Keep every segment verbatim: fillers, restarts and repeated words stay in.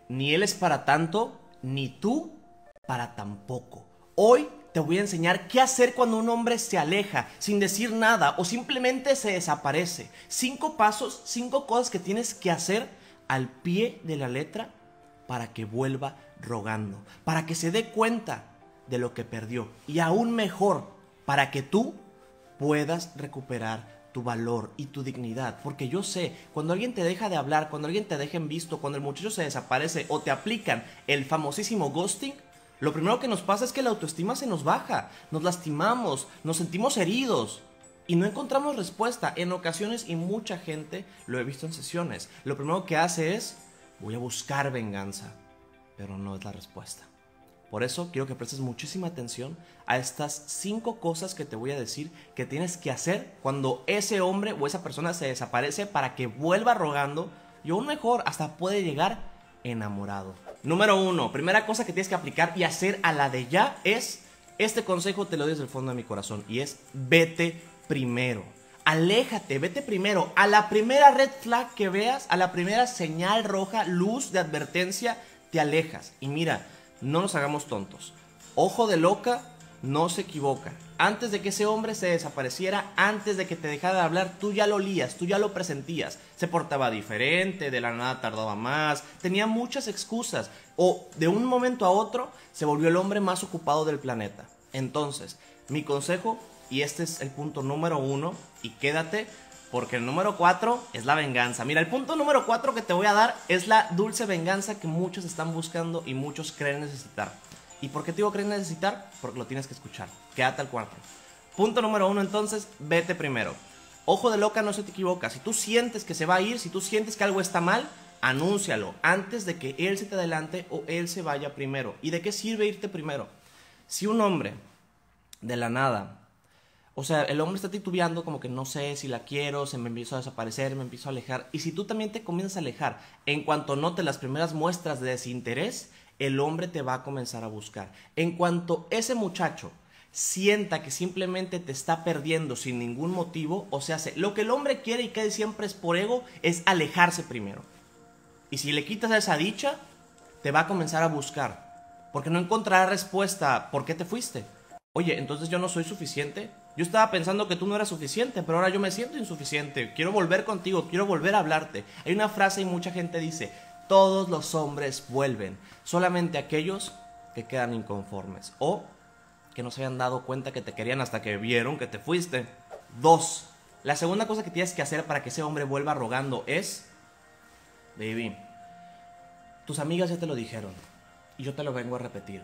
ni él es para tanto, ni tú para tampoco. Hoy te voy a enseñar qué hacer cuando un hombre se aleja sin decir nada o simplemente se desaparece. Cinco pasos, cinco cosas que tienes que hacer al pie de la letra para que vuelva rogando, para que se dé cuenta de lo que perdió y aún mejor, para que tú puedas recuperar tu valor y tu dignidad. Porque yo sé, cuando alguien te deja de hablar, cuando alguien te deja en visto, cuando el muchacho se desaparece o te aplican el famosísimo ghosting, lo primero que nos pasa es que la autoestima se nos baja, nos lastimamos, nos sentimos heridos y no encontramos respuesta en ocasiones, y mucha gente lo he visto en sesiones. Lo primero que hace es: voy a buscar venganza, pero no es la respuesta. Por eso quiero que prestes muchísima atención a estas cinco cosas que te voy a decir que tienes que hacer cuando ese hombre o esa persona se desaparece, para que vuelva rogando y aún mejor, hasta puede llegar enamorado. Número uno, primera cosa que tienes que aplicar y hacer a la de ya es, este consejo te lo doy desde el fondo de mi corazón, y es: vete primero. Aléjate, vete primero. A la primera red flag que veas, a la primera señal roja, luz de advertencia, te alejas. Y mira, no nos hagamos tontos. Ojo de loca no se equivoca. Antes de que ese hombre se desapareciera, antes de que te dejara de hablar, tú ya lo olías, tú ya lo presentías. Se portaba diferente, de la nada tardaba más, tenía muchas excusas, o de un momento a otro se volvió el hombre más ocupado del planeta. Entonces, mi consejo, y este es el punto número uno, y quédate, porque el número cuatro es la venganza. Mira, el punto número cuatro que te voy a dar es la dulce venganza que muchos están buscando y muchos creen necesitar. ¿Y por qué te digo creen necesitar? Porque lo tienes que escuchar. Quédate al cuarto. Punto número uno, entonces, vete primero. Ojo de loca no se te equivoca. Si tú sientes que se va a ir, si tú sientes que algo está mal, anúncialo antes de que él se te adelante o él se vaya primero. ¿Y de qué sirve irte primero? Si un hombre de la nada, o sea, el hombre está titubeando, como que no sé si la quiero, se me empiezo a desaparecer, me empiezo a alejar. Y si tú también te comienzas a alejar, en cuanto note las primeras muestras de desinterés, el hombre te va a comenzar a buscar. En cuanto ese muchacho sienta que simplemente te está perdiendo sin ningún motivo, o sea, lo que el hombre quiere y que siempre es por ego, es alejarse primero. Y si le quitas esa dicha, te va a comenzar a buscar, porque no encontrará respuesta. ¿Por qué te fuiste? Oye, entonces yo no soy suficiente. Yo estaba pensando que tú no eras suficiente, pero ahora yo me siento insuficiente. Quiero volver contigo, quiero volver a hablarte. Hay una frase y mucha gente dice: todos los hombres vuelven, solamente aquellos que quedan inconformes o que no se habían dado cuenta que te querían hasta que vieron que te fuiste. Dos, la segunda cosa que tienes que hacer para que ese hombre vuelva rogando es: baby, tus amigas ya te lo dijeron y yo te lo vengo a repetir.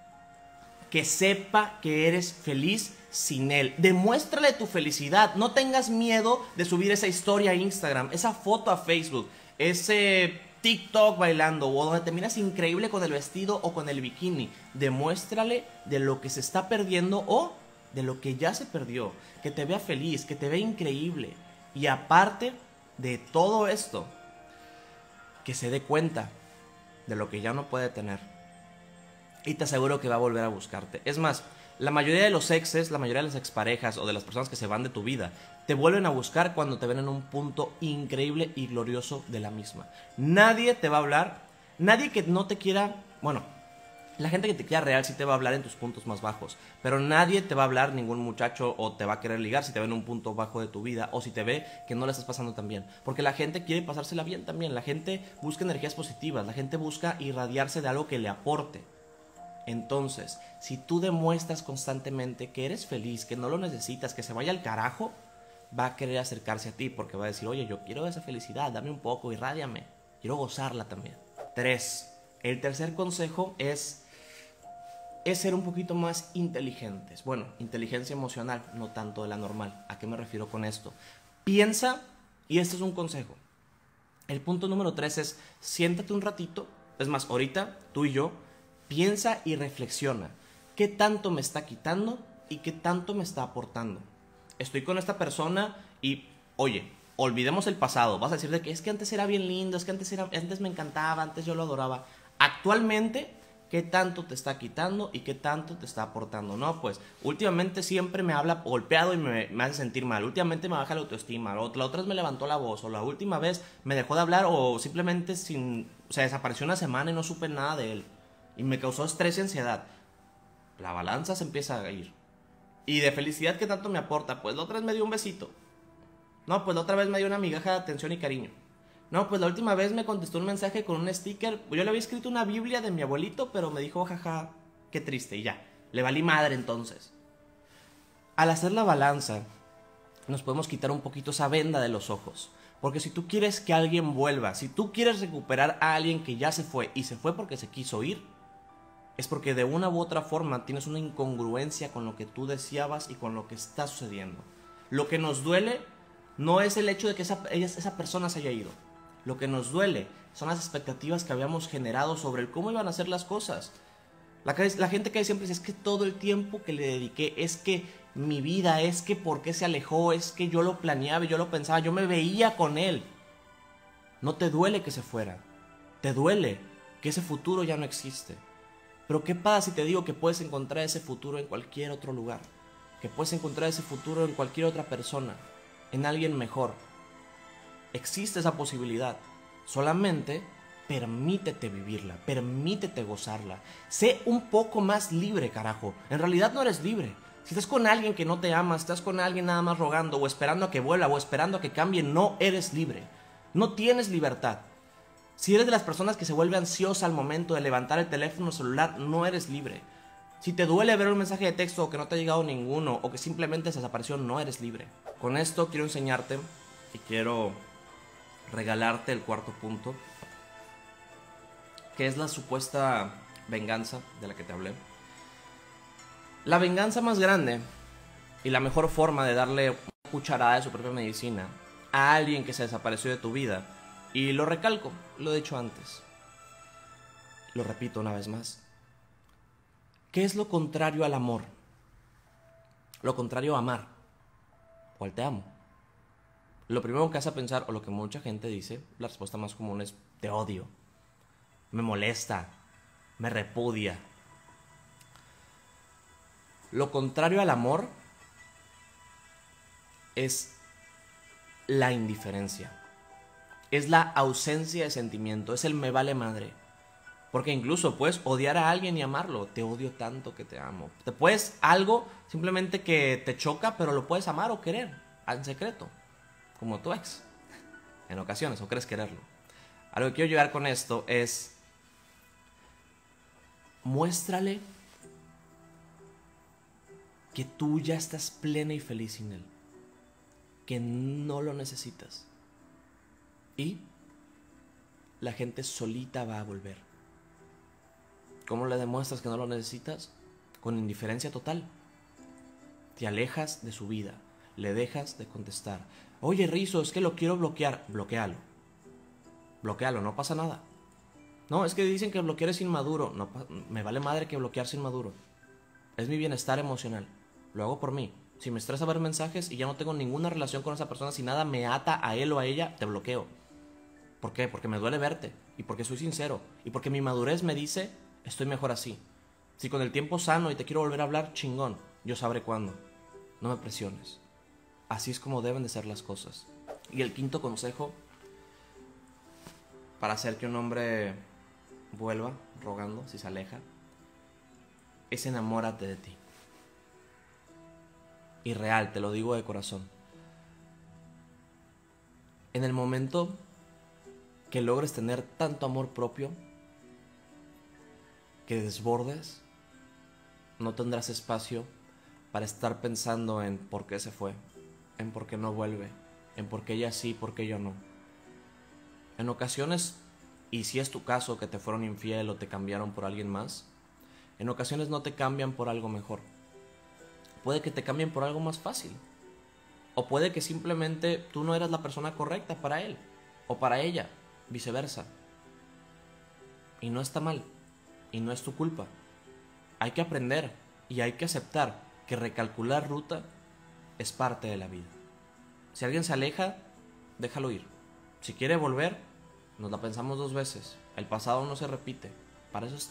Que sepa que eres feliz sin él. Demuéstrale tu felicidad. No tengas miedo de subir esa historia a Instagram, esa foto a Facebook, ese TikTok bailando, o donde te miras increíble con el vestido o con el bikini. Demuéstrale de lo que se está perdiendo o de lo que ya se perdió. Que te vea feliz, que te vea increíble. Y aparte de todo esto, que se dé cuenta de lo que ya no puede tener. Y te aseguro que va a volver a buscarte. Es más, la mayoría de los exes, la mayoría de las exparejas o de las personas que se van de tu vida, te vuelven a buscar cuando te ven en un punto increíble y glorioso de la misma. Nadie te va a hablar, nadie que no te quiera, bueno, la gente que te quiera real sí te va a hablar en tus puntos más bajos, pero nadie te va a hablar, ningún muchacho, o te va a querer ligar si te ve en un punto bajo de tu vida, o si te ve que no la estás pasando tan bien, porque la gente quiere pasársela bien también. La gente busca energías positivas, la gente busca irradiarse de algo que le aporte. Entonces, si tú demuestras constantemente que eres feliz, que no lo necesitas, que se vaya al carajo, va a querer acercarse a ti, porque va a decir: oye, yo quiero esa felicidad, dame un poco, irrádiame, quiero gozarla también. Tres, el tercer consejo es, es ser un poquito más inteligentes. Bueno, inteligencia emocional, no tanto de la normal. ¿A qué me refiero con esto? Piensa, y este es un consejo. El punto número tres es: siéntate un ratito, es más, ahorita, tú y yo, piensa y reflexiona. ¿Qué tanto me está quitando y qué tanto me está aportando? Estoy con esta persona y, oye, olvidemos el pasado. Vas a decir de que es que antes era bien lindo, es que antes, era, antes me encantaba, antes yo lo adoraba. Actualmente, qué tanto te está quitando y qué tanto te está aportando. No, pues últimamente siempre me habla golpeado y me, me hace sentir mal. Últimamente me baja la autoestima. La otra vez me levantó la voz. O la última vez me dejó de hablar. O simplemente sin, o sea, desapareció una semana y no supe nada de él. Y me causó estrés y ansiedad. La balanza se empieza a ir. Y de felicidad, ¿qué tanto me aporta? Pues la otra vez me dio un besito. No, pues la otra vez me dio una migaja de atención y cariño. No, pues la última vez me contestó un mensaje con un sticker. Yo le había escrito una Biblia de mi abuelito, pero me dijo, jaja, qué triste, y ya. Le valí madre entonces. Al hacer la balanza, nos podemos quitar un poquito esa venda de los ojos. Porque si tú quieres que alguien vuelva, si tú quieres recuperar a alguien que ya se fue, y se fue porque se quiso ir, es porque de una u otra forma tienes una incongruencia con lo que tú deseabas y con lo que está sucediendo. Lo que nos duele no es el hecho de que esa, esa persona se haya ido. Lo que nos duele son las expectativas que habíamos generado sobre el cómo iban a ser las cosas. La, la gente que siempre dice, es que todo el tiempo que le dediqué, es que mi vida, es que por qué se alejó, es que yo lo planeaba y yo lo pensaba, yo me veía con él. No te duele que se fuera, te duele que ese futuro ya no existe. Pero ¿qué pasa si te digo que puedes encontrar ese futuro en cualquier otro lugar? Que puedes encontrar ese futuro en cualquier otra persona, en alguien mejor. Existe esa posibilidad. Solamente permítete vivirla, permítete gozarla. Sé un poco más libre, carajo. En realidad no eres libre. Si estás con alguien que no te ama, si estás con alguien nada más rogando o esperando a que vuelva o esperando a que cambie, no eres libre. No tienes libertad. Si eres de las personas que se vuelve ansiosa al momento de levantar el teléfono celular, no eres libre. Si te duele ver un mensaje de texto o que no te ha llegado ninguno o que simplemente se desapareció, no eres libre. Con esto quiero enseñarte y quiero regalarte el cuarto punto, que es la supuesta venganza de la que te hablé. La venganza más grande y la mejor forma de darle una cucharada de su propia medicina a alguien que se desapareció de tu vida, y lo recalco, lo he dicho antes, lo repito una vez más, ¿qué es lo contrario al amor? Lo contrario a amar o al te amo. Lo primero que hace pensar, o lo que mucha gente dice, la respuesta más común es te odio, me molesta, me repudia. Lo contrario al amor es la indiferencia, es la ausencia de sentimiento, es el me vale madre. Porque incluso puedes odiar a alguien y amarlo. Te odio tanto que te amo. Te puedes algo simplemente que te choca, pero lo puedes amar o querer en secreto, como tu ex, en ocasiones, o crees quererlo. A lo que quiero llegar con esto es, muéstrale que tú ya estás plena y feliz sin él, que no lo necesitas, y la gente solita va a volver. ¿Cómo le demuestras que no lo necesitas? Con indiferencia total. Te alejas de su vida, le dejas de contestar. Oye, Rizo, es que lo quiero bloquear. Bloquéalo. Bloquéalo, no pasa nada. No, es que dicen que bloquear es inmaduro. No, me vale madre que bloquear sea inmaduro. Es mi bienestar emocional. Lo hago por mí. Si me estresa ver mensajes y ya no tengo ninguna relación con esa persona, si nada me ata a él o a ella, te bloqueo. ¿Por qué? Porque me duele verte. Y porque soy sincero. Y porque mi madurez me dice, estoy mejor así. Si con el tiempo sano y te quiero volver a hablar, chingón. Yo sabré cuándo. No me presiones. Así es como deben de ser las cosas. Y el quinto consejo para hacer que un hombre vuelva rogando si se aleja es enamórate de ti. Y real, te lo digo de corazón. En el momento que logres tener tanto amor propio, que desbordes, no tendrás espacio para estar pensando en por qué se fue, en por qué no vuelve, en por qué ella sí, por qué yo no. En ocasiones, y si es tu caso que te fueron infiel o te cambiaron por alguien más, en ocasiones no te cambian por algo mejor. Puede que te cambien por algo más fácil. O puede que simplemente tú no eras la persona correcta para él o para ella, viceversa. Y no está mal, y no es tu culpa. Hay que aprender y hay que aceptar que recalcular ruta es parte de la vida. Si alguien se aleja, déjalo ir. Si quiere volver, nos la pensamos dos veces. El pasado no se repite. Para eso está,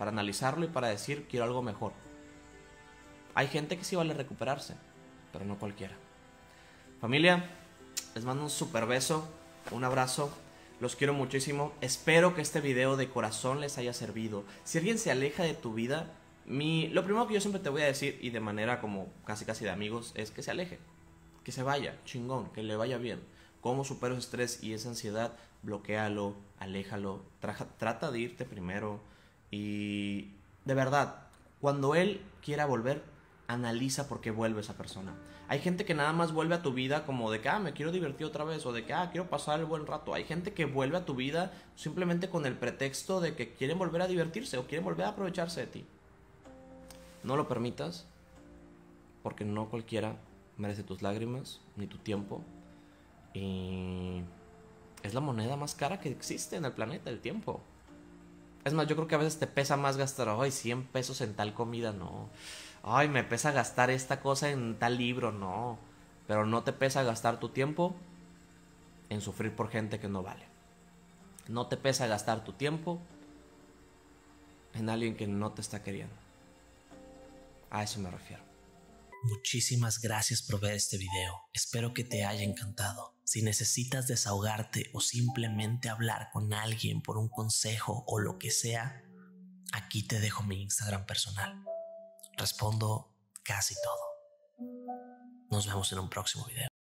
para analizarlo y para decir quiero algo mejor. Hay gente que sí vale recuperarse, pero no cualquiera. Familia, les mando un super beso, un abrazo, los quiero muchísimo. Espero que este video de corazón les haya servido. Si alguien se aleja de tu vida, mi, lo primero que yo siempre te voy a decir, y de manera como casi casi de amigos, es que se aleje, que se vaya, chingón, que le vaya bien. ¿Cómo supero ese estrés y esa ansiedad? Bloquéalo, aléjalo, traja, trata de irte primero. Y de verdad, cuando él quiera volver, analiza por qué vuelve esa persona. Hay gente que nada más vuelve a tu vida como de que, ah, me quiero divertir otra vez, o de que, ah, quiero pasar el buen rato. Hay gente que vuelve a tu vida simplemente con el pretexto de que quieren volver a divertirse o quieren volver a aprovecharse de ti. No lo permitas, porque no cualquiera merece tus lágrimas ni tu tiempo. Y es la moneda más cara que existe en el planeta, el tiempo. Es más, yo creo que a veces te pesa más gastar, ay, cien pesos en tal comida, no. Ay, me pesa gastar esta cosa en tal libro, no. Pero no te pesa gastar tu tiempo en sufrir por gente que no vale. No te pesa gastar tu tiempo en alguien que no te está queriendo. A eso me refiero. Muchísimas gracias por ver este video. Espero que te haya encantado. Si necesitas desahogarte o simplemente hablar con alguien por un consejo o lo que sea, aquí te dejo mi Instagram personal. Respondo casi todo. Nos vemos en un próximo video.